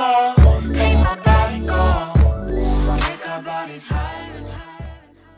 go, make my body go, make our bodies higher and higher.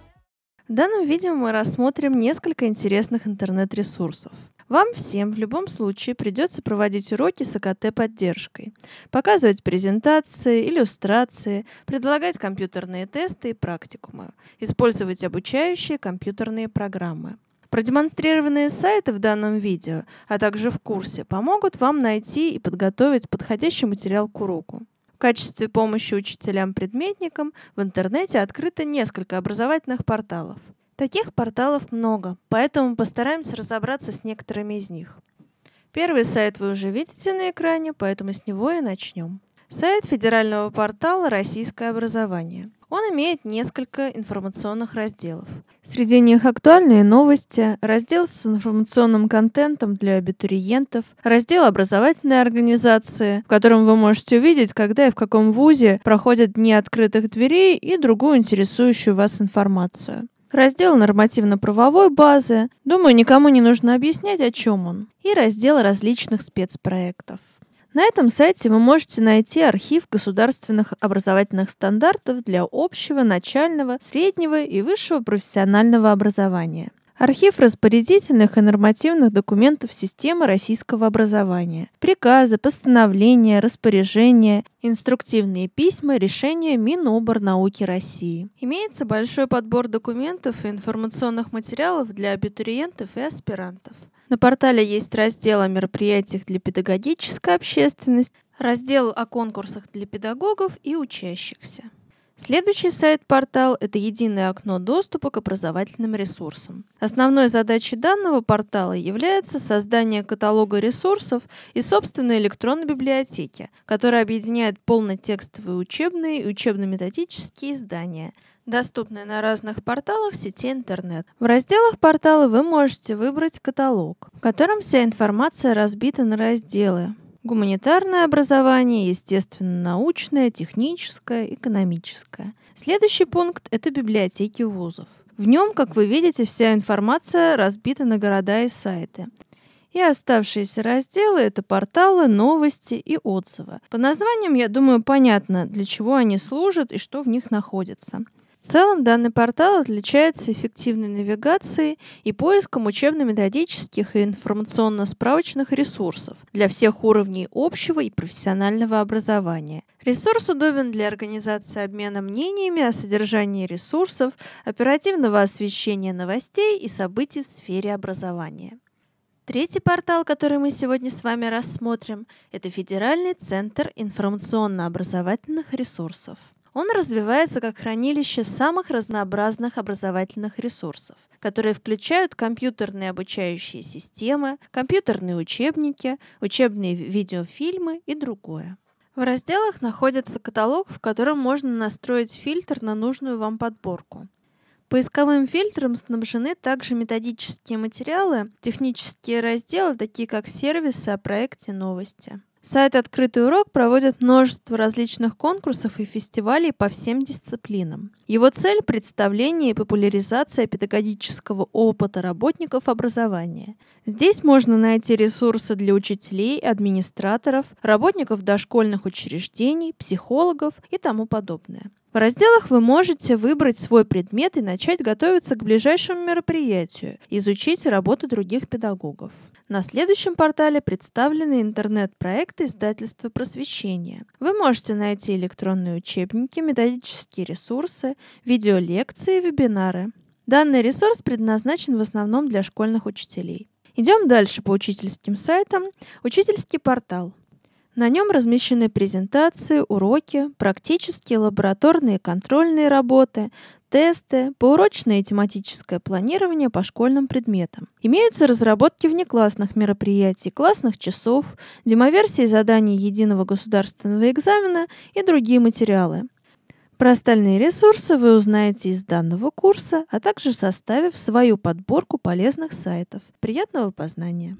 В данном видео мы рассмотрим несколько интересных интернет-ресурсов. Вам всем в любом случае придется проводить уроки с АКТ-поддержкой, показывать презентации, иллюстрации, предлагать компьютерные тесты и практикумы, использовать обучающие компьютерные программы. Продемонстрированные сайты в данном видео, а также в курсе, помогут вам найти и подготовить подходящий материал к уроку. В качестве помощи учителям-предметникам в интернете открыто несколько образовательных порталов. Таких порталов много, поэтому постараемся разобраться с некоторыми из них. Первый сайт вы уже видите на экране, поэтому с него и начнем. Сайт федерального портала «Российское образование». Он имеет несколько информационных разделов. Среди них актуальные новости, раздел с информационным контентом для абитуриентов, раздел образовательной организации, в котором вы можете увидеть, когда и в каком вузе проходят дни открытых дверей и другую интересующую вас информацию. Раздел нормативно-правовой базы. Думаю, никому не нужно объяснять, о чем он. И раздел различных спецпроектов. На этом сайте вы можете найти архив государственных образовательных стандартов для общего, начального, среднего и высшего профессионального образования. Архив распорядительных и нормативных документов системы российского образования. Приказы, постановления, распоряжения, инструктивные письма, решения Миноборнауки России. Имеется большой подбор документов и информационных материалов для абитуриентов и аспирантов. На портале есть раздел о мероприятиях для педагогической общественности, раздел о конкурсах для педагогов и учащихся. Следующий сайт-портал – это единое окно доступа к образовательным ресурсам. Основной задачей данного портала является создание каталога ресурсов и собственной электронной библиотеки, которая объединяет полнотекстовые учебные и учебно-методические издания, доступные на разных порталах сети интернет. В разделах портала вы можете выбрать каталог, в котором вся информация разбита на разделы: гуманитарное образование, естественно-научное, техническое, экономическое. Следующий пункт – это библиотеки вузов. В нем, как вы видите, вся информация разбита на города и сайты. И оставшиеся разделы – это порталы, новости и отзывы. По названиям, я думаю, понятно, для чего они служат и что в них находится. В целом, данный портал отличается эффективной навигацией и поиском учебно-методических и информационно-справочных ресурсов для всех уровней общего и профессионального образования. Ресурс удобен для организации обмена мнениями о содержании ресурсов, оперативного освещения новостей и событий в сфере образования. Третий портал, который мы сегодня с вами рассмотрим, это Федеральный центр информационно-образовательных ресурсов. Он развивается как хранилище самых разнообразных образовательных ресурсов, которые включают компьютерные обучающие системы, компьютерные учебники, учебные видеофильмы и другое. В разделах находится каталог, в котором можно настроить фильтр на нужную вам подборку. Поисковым фильтром снабжены также методические материалы, технические разделы, такие как сервисы о проекте «Новости». Сайт «Открытый урок» проводит множество различных конкурсов и фестивалей по всем дисциплинам. Его цель – представление и популяризация педагогического опыта работников образования. Здесь можно найти ресурсы для учителей, администраторов, работников дошкольных учреждений, психологов и тому подобное. В разделах вы можете выбрать свой предмет и начать готовиться к ближайшему мероприятию, изучить работу других педагогов. На следующем портале представлены интернет-проекты издательства «Просвещение». Вы можете найти электронные учебники, методические ресурсы, видеолекции и вебинары. Данный ресурс предназначен в основном для школьных учителей. Идем дальше по учительским сайтам. Учительский портал. На нем размещены презентации, уроки, практические, лабораторные и контрольные работы, тесты, поурочное и тематическое планирование по школьным предметам. Имеются разработки внеклассных мероприятий, классных часов, демоверсии заданий единого государственного экзамена и другие материалы. Про остальные ресурсы вы узнаете из данного курса, а также составив свою подборку полезных сайтов. Приятного познания!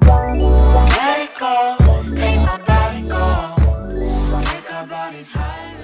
Let it go, make my body go, make our bodies higher.